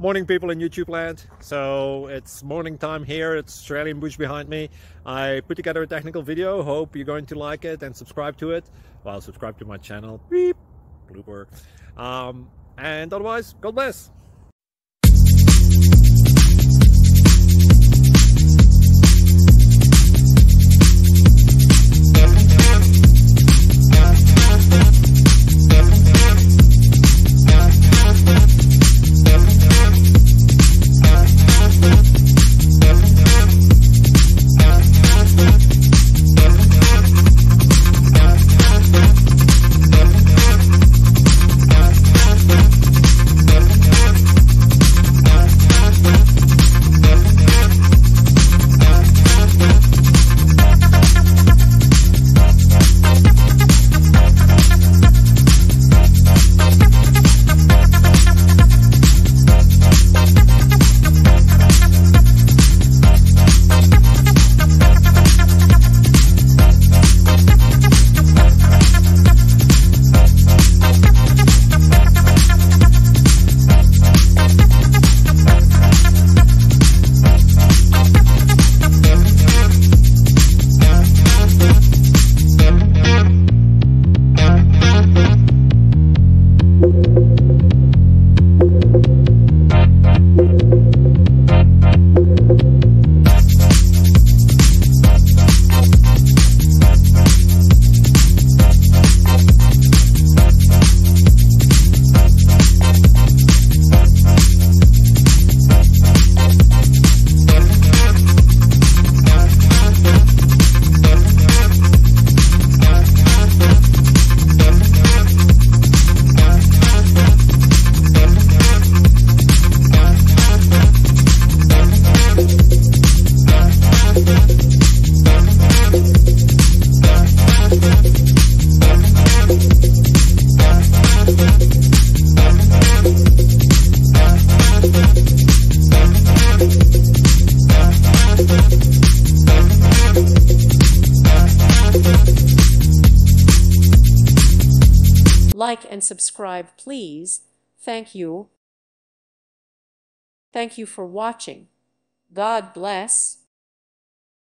Morning people in YouTube land. So it's morning time here. It's Australian bush behind me. I put together a technical video. Hope you're going to like it and subscribe to it. Well, subscribe to my channel. Beep. Blooper. And otherwise, God bless. Like and subscribe, please. Thank you. Thank you for watching. God bless.